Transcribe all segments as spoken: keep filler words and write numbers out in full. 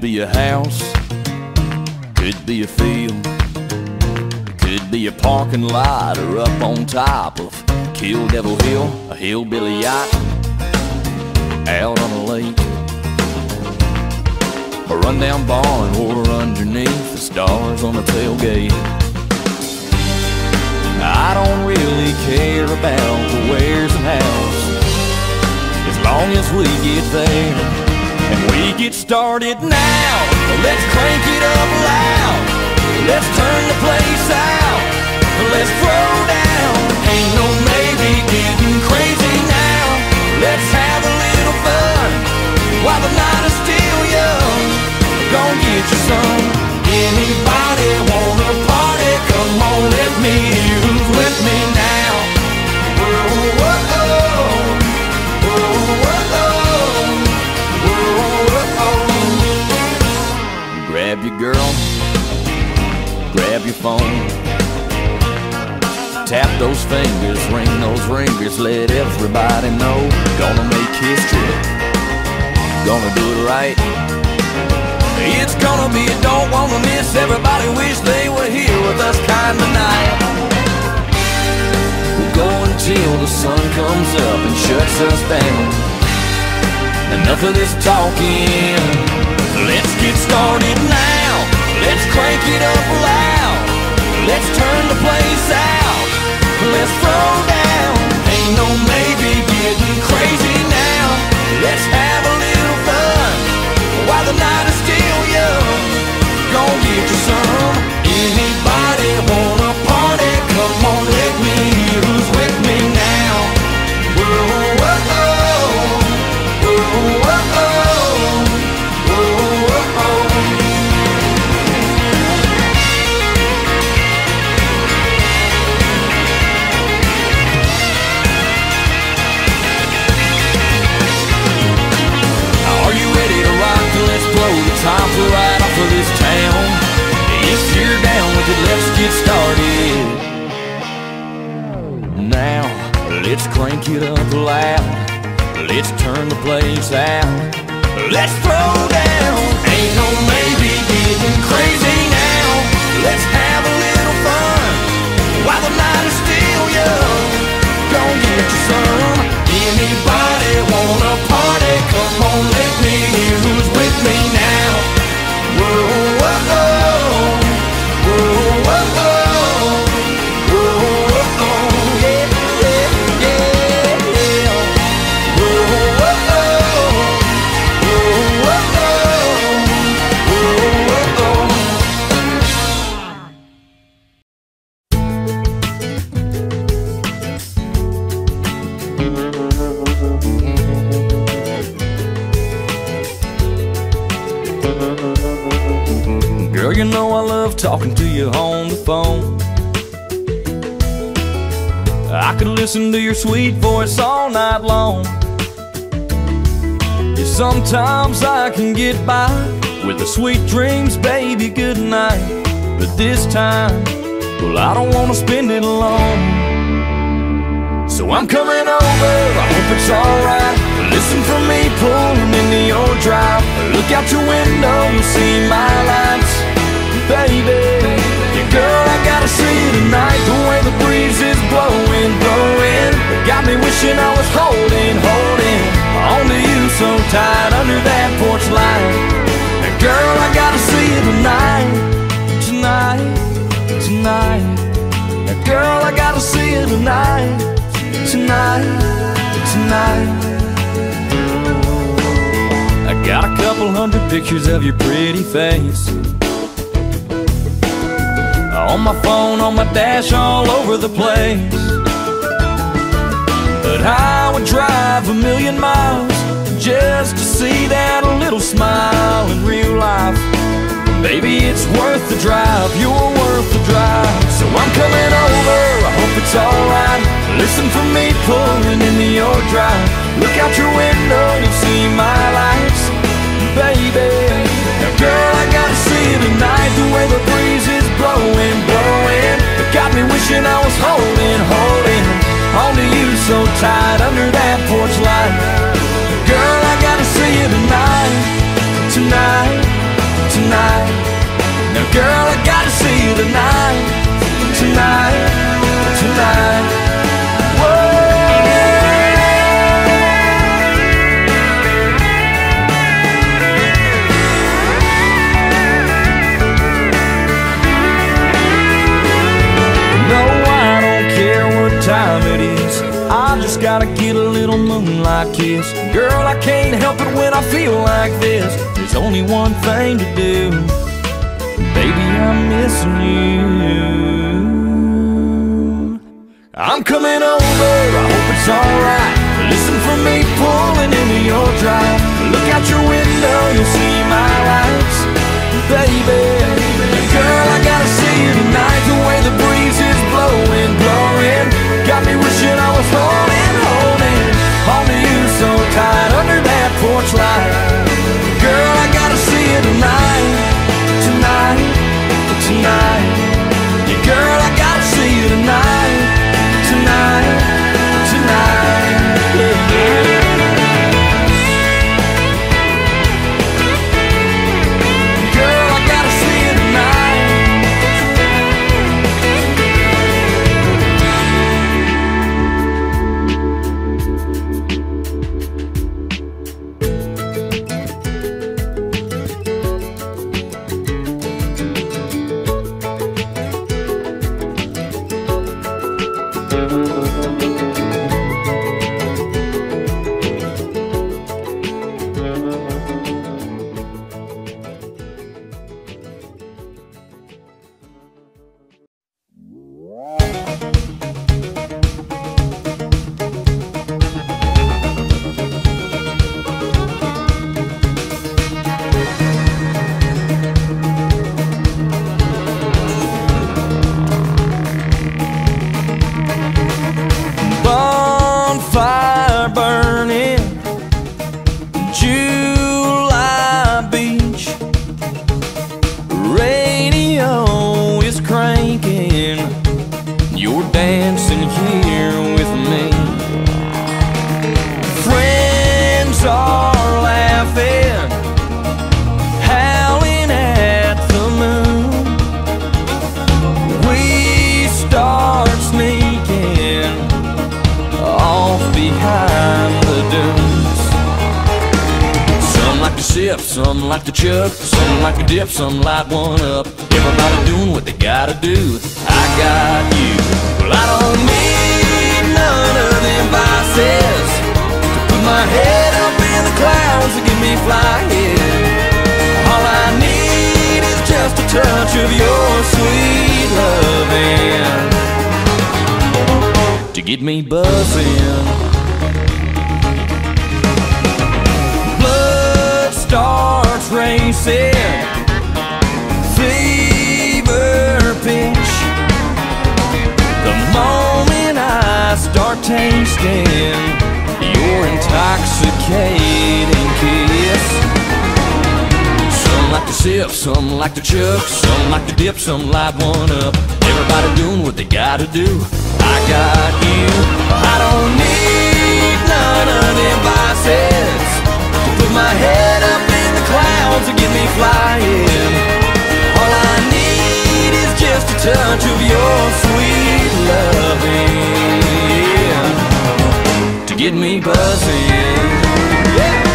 be a house, could be a field, could be a parking lot, or up on top of Kill Devil Hill, a hillbilly yacht out on a lake, a rundown barn or underneath the stars on the tailgate. I don't really care about the wheres and hows, as long as we get there and we get started now. Let's crank it up loud, let's turn the place out, let's throw down. Ain't no maybe, getting crazy now. Let's have a little fun while the night is still young. Gonna get you some. Anybody wanna party? Come on, let me hear who's with me now. Whoa, whoa, whoa. Whoa, whoa, whoa. Whoa, whoa. Grab your girl, grab your phone, tap those fingers, ring those ringers, let everybody know. Gonna make history, gonna do it right. It's gonna be a don't wanna miss. Everybody wish they were here with us kind of night. We'll go until the sun comes up and shuts us down. Enough of this talking, let's get started now. Let's crank it up loud, let's turn the place out, let's throw down. Ain't no maybe, getting crazy now. Let's have a little fun while the night is still young. Gonna get you some. Anybody wanna party? Come on, let me hear who's with me now. Whoa, whoa, whoa. Whoa, whoa, whoa. Whoa, whoa. Are you ready to rock? Let's blow the top right off of this town. If you're down with it, let's get started now. Let's crank it up loud, let's turn the place out, let's throw down. Ain't no maybe, getting crazy now. Let's have a little fun while the night is still young. Gonna get you some. Anybody wanna party? Come on, let me hear who's with me now. Whoa, whoa, whoa. Whoa, whoa, whoa. Whoa, whoa, yeah, yeah, yeah, yeah. Whoa, whoa, whoa. Whoa, whoa, whoa. Whoa, whoa. Girl, you know I love talking to you on the phone. I could listen to your sweet voice all night long. Yeah, sometimes I can get by with the sweet dreams, baby, good night. But this time, well, I don't want to spend it alone. So I'm coming over, I hope it's alright. Listen for me pulling into your drive. Look out your window, you'll see my lights. Baby, yeah, girl, I gotta see you tonight. The way the breeze is blowing, blowing, got me wishing I was holding, holding onto you so tight under that porch light. And girl, I gotta see you tonight, tonight, tonight. And girl, I gotta see you tonight, tonight, tonight. I got a couple hundred pictures of your pretty face on my phone, on my dash, all over the place. But I would drive a million miles just to see that little smile in real life. Baby, it's worth the drive, you're worth the drive. So I'm coming over, I hope it's alright. Listen for me pulling into your drive. Look out your window, you'll see my lights. Baby, now girl, I gotta see you tonight. The way the breeze is blowing, blowing, it got me wishing I was holding, holding onto you so tight under that porch light. Girl, I gotta see you tonight, tonight, get a little moonlight kiss. Girl, I can't help it when I feel like this. There's only one thing to do. Baby, I'm missing you. I'm coming over, I hope it's alright. Listen for me pulling into your drive. Look out your window, you'll see my lights. Baby, girl, I gotta see you tonight. The way the breeze is blowing, blowing, got me wishing I was holding, holding onto you so tight under that porch light. Girl, I gotta see you tonight, tonight, tonight. Yeah, girl, I gotta see you tonight, tonight, tonight. Yeah, yeah. Some like to chuck, some like to dip, some light one up. Everybody doing what they gotta do. I got you. Well, I don't need none of them vices to put my head up in the clouds to get me flying. All I need is just a touch of your sweet loving to get me buzzing. Starts racing, fever pitch. The moment I start tasting your intoxicating kiss. Some like to sip, some like to chuck, some like to dip, some light one up. Everybody doing what they gotta do. I got you. I don't need none of them vices to put my head up in the clouds to get me flying. All I need is just a touch of your sweet loving to get me buzzing. Yeah.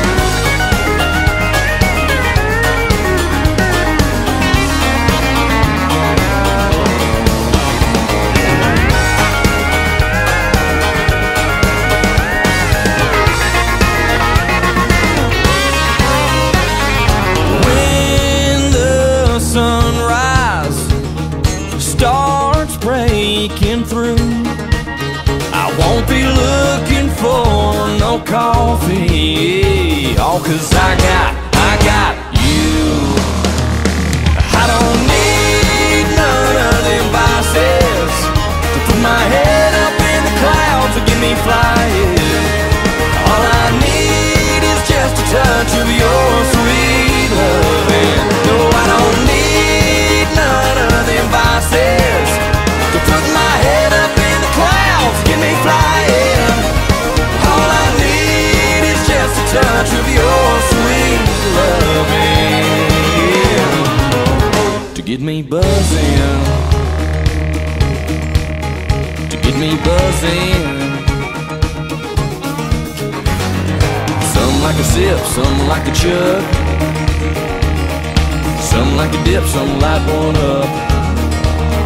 Coffee, all cause I got, I got you. I don't need none of them vices to put my head up in the clouds to get me flying. All I need is just a touch of your sweet loving. No, I don't need none of them vices to put my head up in the clouds to get me flying. Touch of your sweet loving to get me buzzing, to get me buzzing. Some like to sip, some like to chuck, some like to dip, some light one up.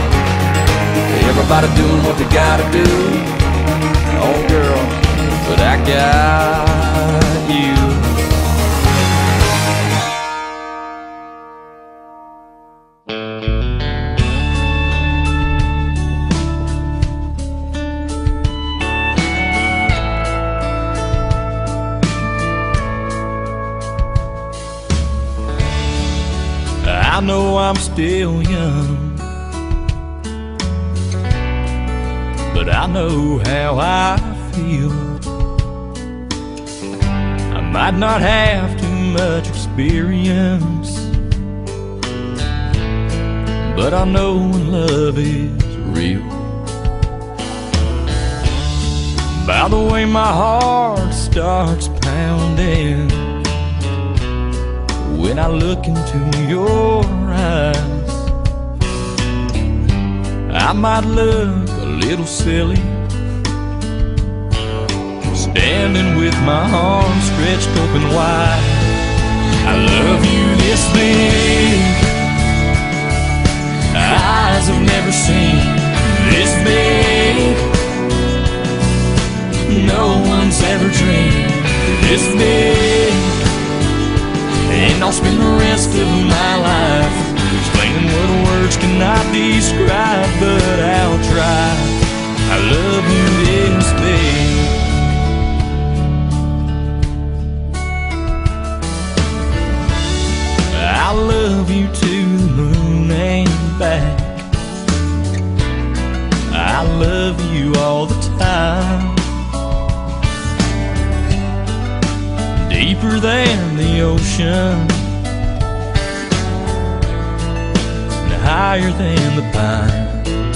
Everybody doing what they gotta do. Oh girl, but I got you. I know I'm still young, but I know how I feel. I might not have too much experience, but I know when love is real. By the way my heart starts pounding when I look into your eyes, I might look a little silly, standing with my arms stretched open wide. I love you this big, eyes have never seen this big, no one's ever dreamed this big. And I'll spend the rest of my life explaining what words cannot describe, but I'll try. I love you this big. I love you to the moon and back. I love you all the time, deeper than the ocean, and higher than the pines.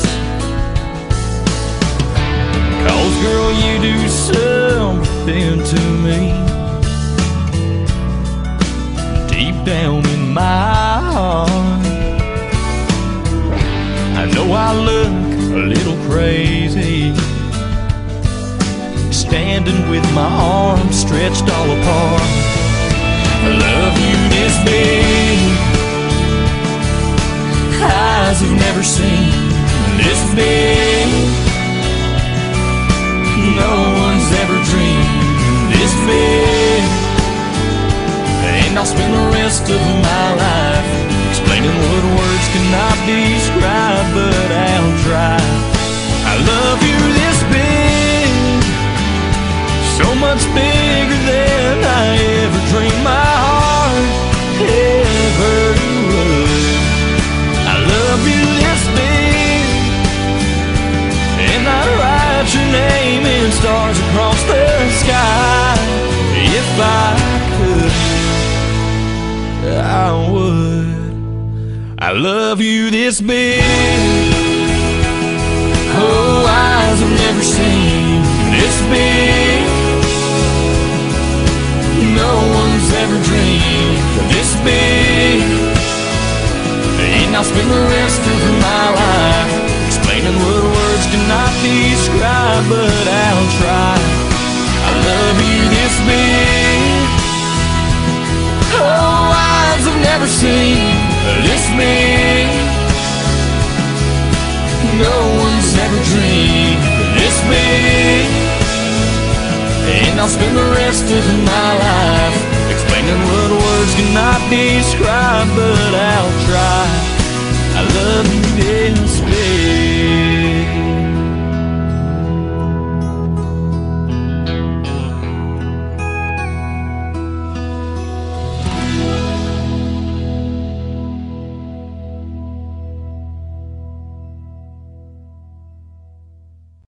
'Cause girl, you do something to me deep down in my heart. I know I look a little crazy, standing with my arms stretched all apart. I love you this big, eyes have never seen this big, no one's ever dreamed this big. And I'll spend the rest of my life explaining what words cannot describe, but I'll try. I love you this big, so much bigger than I ever dreamed my heart ever would. I love you this big, and I'd write your name in stars across the sky. If I could, I would. I love you this big, oh, eyes have never seen this big, no one's ever dreamed this big. And I'll spend the rest of my life explaining what words cannot describe, but I'll try. I love you this big, oh, eyes have never seen this big, no one's ever dreamed this big. And I'll spend the rest of my life explaining what words cannot describe, but